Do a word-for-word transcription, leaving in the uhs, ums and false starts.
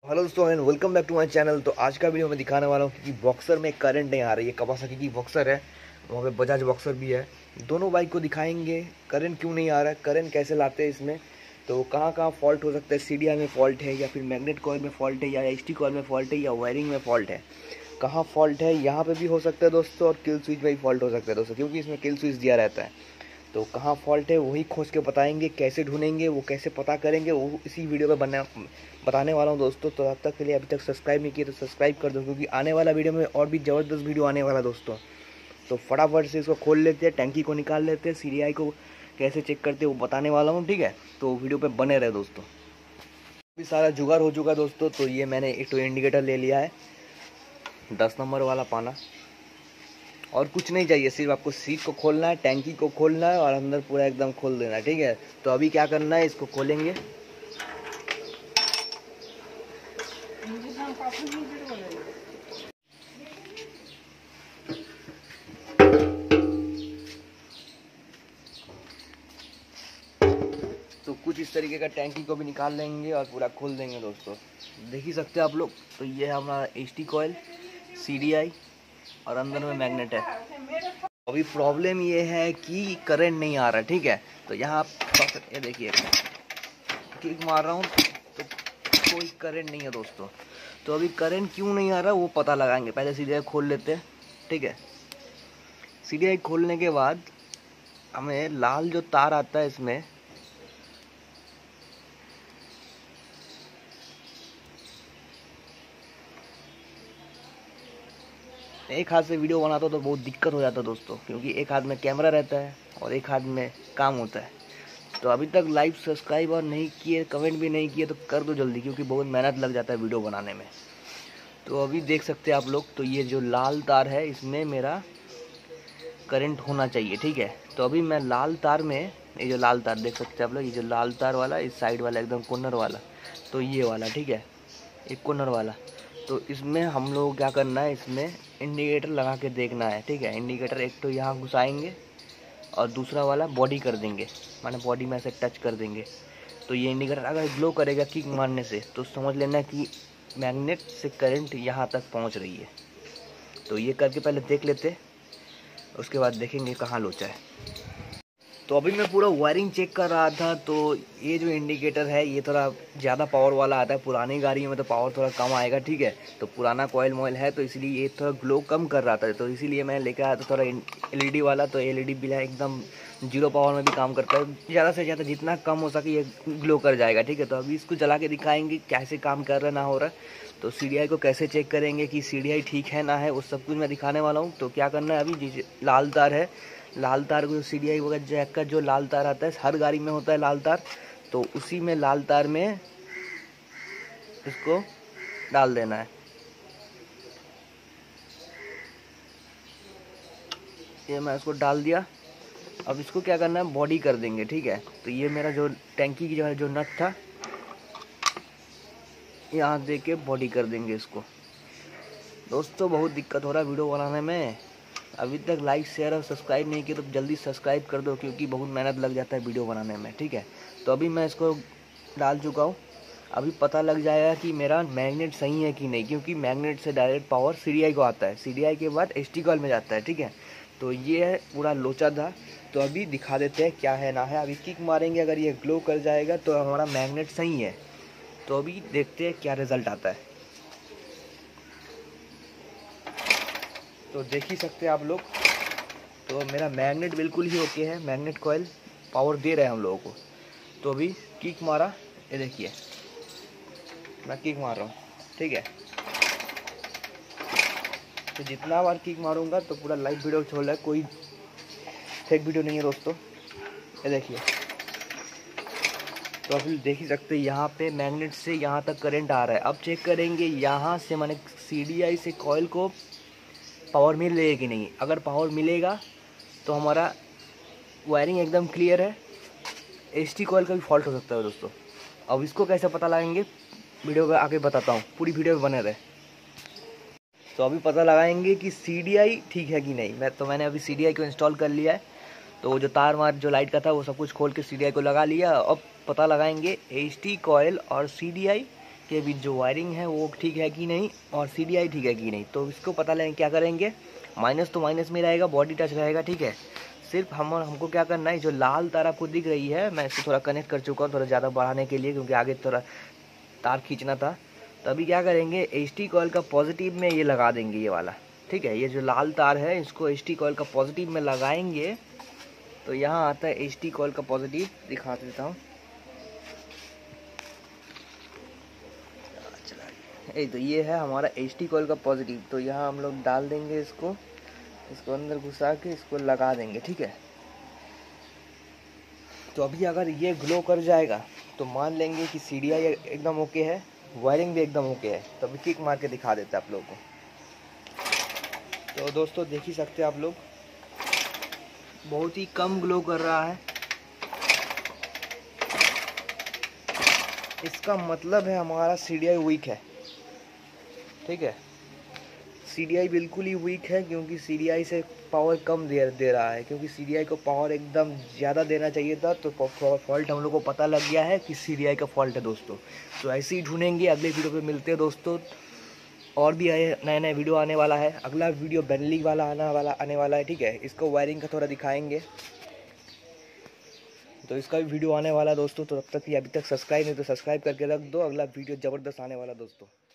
Hello दोस्तों and welcome back to my channel. तो आज का वीडियो मैं दिखाने वाला हूँ कि बॉक्सर में करंट नहीं आ रही है। कवासाकी की बॉक्सर है, वहाँ पे बजाज बॉक्सर भी है। दोनों बाइक को दिखाएंगे करंट क्यों नहीं आ रहा है, करंट कैसे लाते हैं इसमें, तो कहाँ कहाँ फॉल्ट हो सकता है। सीडीआई में फॉल्ट है या फिर मैग्नेट कॉइल में फॉल्ट है या एचटी कॉइल में फॉल्ट है या वायरिंग में फॉल्ट है, कहाँ फॉल्ट है यहाँ पर भी हो सकता है दोस्तों। और किल स्विच में भी फॉल्ट हो सकता है दोस्तों, क्योंकि इसमें किल स्विच दिया रहता है। तो कहाँ फॉल्ट है वही खोज के बताएंगे, कैसे ढूंढेंगे वो कैसे पता करेंगे वो इसी वीडियो में बना बताने वाला हूँ दोस्तों। तो अब तक के लिए अभी तक सब्सक्राइब नहीं किए तो सब्सक्राइब कर दो, क्योंकि आने वाला वीडियो में और भी ज़बरदस्त वीडियो आने वाला दोस्तों। तो फटाफट से इसको खोल लेते हैं, टैंकी को निकाल लेते हैं, सीडीआई को कैसे चेक करते हैं वो बताने वाला हूँ, ठीक है। तो वीडियो पर बने रहे दोस्तों। अभी सारा जुगाड़ हो चुका दोस्तों। तो ये मैंने एक तो इंडिकेटर ले लिया है, दस नंबर वाला पाना, और कुछ नहीं चाहिए, सिर्फ आपको सीट को खोलना है, टैंकी को खोलना है और अंदर पूरा एकदम खोल देना है, ठीक है। तो अभी क्या करना है, इसको खोलेंगे। तो कुछ इस तरीके का टैंकी को भी निकाल लेंगे और पूरा खोल देंगे दोस्तों। देख ही सकते हैं आप लोग। तो ये है हमारा एचटी कॉइल, सीडीआई और अंदर में मैग्नेट है। अभी प्रॉब्लम ये है कि करंट नहीं आ रहा, ठीक है। तो यहाँ आप ये देखिए, क्लिक मार रहा हूँ तो कोई करंट नहीं है दोस्तों। तो अभी करंट क्यों नहीं आ रहा वो पता लगाएंगे। पहले सीडीआई खोल लेते हैं, ठीक है। सीडीआई खोलने के बाद हमें लाल जो तार आता है इसमें, एक हाथ से वीडियो बनाता तो बहुत दिक्कत हो जाता दोस्तों, क्योंकि एक हाथ में कैमरा रहता है और एक हाथ में काम होता है। तो अभी तक लाइक सब्सक्राइब और नहीं किए, कमेंट भी नहीं किए तो कर दो जल्दी, क्योंकि बहुत मेहनत लग जाता है वीडियो बनाने में। तो अभी देख सकते हैं आप लोग। तो ये जो लाल तार है इसमें मेरा करंट होना चाहिए, ठीक है। तो अभी मैं लाल तार में, ये जो लाल तार देख सकते हैं आप लोग, ये जो लाल तार वाला, इस साइड वाला एकदम कॉर्नर वाला, तो ये वाला, ठीक है, एक कॉर्नर वाला। तो इसमें हम लोग क्या करना है, इसमें इंडिकेटर लगा के देखना है, ठीक है। इंडिकेटर एक तो यहाँ घुसाएंगे और दूसरा वाला बॉडी कर देंगे, माने बॉडी में ऐसे टच कर देंगे। तो ये इंडिकेटर अगर ग्लो करेगा किक मारने से, तो समझ लेना कि मैग्नेट से करंट यहाँ तक पहुँच रही है। तो ये करके पहले देख लेते, उसके बाद देखेंगे कहाँ लोचा है। तो अभी मैं पूरा वायरिंग चेक कर रहा था। तो ये जो इंडिकेटर है ये थोड़ा ज़्यादा पावर वाला आता है, पुरानी गाड़ी में तो पावर थोड़ा कम आएगा, ठीक है। तो पुराना कॉइल मॉइल है तो इसलिए ये थोड़ा ग्लो कम कर रहा था, तो इसीलिए मैं लेकर आया था थोड़ा एलईडी वाला। तो एलईडी भी है एकदम जीरो पावर में भी काम करता है, ज़्यादा से ज़्यादा जितना कम हो सके ये ग्लो कर जाएगा, ठीक है। तो अभी इसको जला के दिखाएंगे कैसे काम कर रहा ना हो रहा। तो सीडीआई को कैसे चेक करेंगे कि सीडीआई ठीक है ना है, वो सब कुछ मैं दिखाने वाला हूँ। तो क्या करना है, अभी लाल तार है, लाल तार को सीडीआई वगैरह जैक का जो लाल तार आता है, हर गाड़ी में होता है लाल तार, तो उसी में लाल तार में इसको डाल देना है। ये मैं इसको डाल दिया। अब इसको क्या करना है, बॉडी कर देंगे, ठीक है। तो ये मेरा जो टैंकी की जो है जो नट था, यहाँ दे के बॉडी कर देंगे इसको। दोस्तों बहुत दिक्कत हो रहा है वीडियो बनाने में। अभी तक लाइक शेयर और सब्सक्राइब नहीं किया तो जल्दी सब्सक्राइब कर दो, क्योंकि बहुत मेहनत लग जाता है वीडियो बनाने में, ठीक है। तो अभी मैं इसको डाल चुका हूँ। अभी पता लग जाएगा कि मेरा मैग्नेट सही है कि नहीं, क्योंकि मैग्नेट से डायरेक्ट पावर सीडीआई को आता है, सीडीआई के बाद एचटी कॉइल में जाता है, ठीक है। तो ये है पूरा लोचा था। तो अभी दिखा देते हैं क्या है ना है। अभी किक मारेंगे, अगर ये ग्लो कर जाएगा तो हमारा मैग्नेट सही है। तो अभी देखते हैं क्या रिजल्ट आता है। तो देख ही सकते हैं आप लोग। तो मेरा मैग्नेट बिल्कुल ही ओके है, मैग्नेट कॉइल पावर दे रहे हैं हम लोगों को। तो अभी किक मारा, ये देखिए मैं किक मार रहा हूँ, ठीक है। तो जितना बार किक मारूंगा तो पूरा लाइव वीडियो छोड़ रहा है, कोई फेक वीडियो नहीं है दोस्तों। ये देखिए, तो अभी देख ही सकते हैं यहाँ पे मैग्नेट से यहाँ तक करंट आ रहा है। अब चेक करेंगे यहाँ से, माने सीडीआई से कॉइल को पावर मिलेगा कि नहीं। अगर पावर मिलेगा तो हमारा वायरिंग एकदम क्लियर है। एचटी कॉइल का भी फॉल्ट हो सकता है दोस्तों। अब इसको कैसे पता लगाएंगे वीडियो में आगे बताता हूँ, पूरी वीडियो में बने रहे। तो अभी पता लगाएंगे कि सीडीआई ठीक है कि नहीं। मैं तो मैंने अभी सीडीआई को इंस्टॉल कर लिया है। तो जो तार वार जो लाइट का था वो सब कुछ खोल के सीडीआई को लगा लिया। अब पता लगाएंगे एचटी कॉइल और सीडीआई कि अभी जो वायरिंग है वो ठीक है कि नहीं और सी डी आई ठीक है कि नहीं। तो इसको पता लें क्या करेंगे, माइनस तो माइनस में रहेगा, बॉडी टच रहेगा, ठीक है। सिर्फ हम हमको क्या करना है, जो लाल तार आपको दिख रही है, मैं इसको थोड़ा कनेक्ट कर चुका हूँ थोड़ा ज़्यादा बढ़ाने के लिए, क्योंकि आगे थोड़ा तार खींचना था। तो अभी क्या करेंगे, एच टी कॉइल का पॉजिटिव में ये लगा देंगे ये वाला, ठीक है। ये जो लाल तार है इसको एच टी कॉइल का पॉजिटिव में लगाएंगे तो यहाँ आता है एच टी कॉइल का पॉजिटिव, दिखा देता हूँ। ए तो ये है हमारा एच टी कॉइल का पॉजिटिव। तो यहाँ हम लोग डाल देंगे इसको, इसको अंदर घुसा के इसको लगा देंगे, ठीक है। तो अभी अगर ये ग्लो कर जाएगा तो मान लेंगे कि सी डी आई एकदम ओके है, वायरिंग भी एकदम ओके है। तो अभी किक मार के दिखा देते हैं आप लोगों को। तो दोस्तों देख ही सकते हैं आप लोग, बहुत ही कम ग्लो कर रहा है। इसका मतलब है हमारा सी डी आई वीक है, ठीक है। सी डी आई बिल्कुल ही वीक है, क्योंकि सी डी आई से पावर कम दे दे रहा है, क्योंकि सी डी आई को पावर एकदम ज़्यादा देना चाहिए था। तो फॉल्ट हम लोग को पता लग गया है कि सी डी आई का फॉल्ट है दोस्तों। तो ऐसे ही ढूंढेंगे, अगले वीडियो पे मिलते हैं दोस्तों। और भी आए नए नए वीडियो आने वाला है, अगला वीडियो बेनली वाला आने वाला आने वाला है, ठीक है। इसको वायरिंग का थोड़ा दिखाएंगे, तो इसका भी वीडियो आने वाला है दोस्तों। तो तब तक कि अभी तक सब्सक्राइब नहीं तो सब्सक्राइब करके रख दो, अगला वीडियो ज़बरदस्त आने वाला दोस्तों।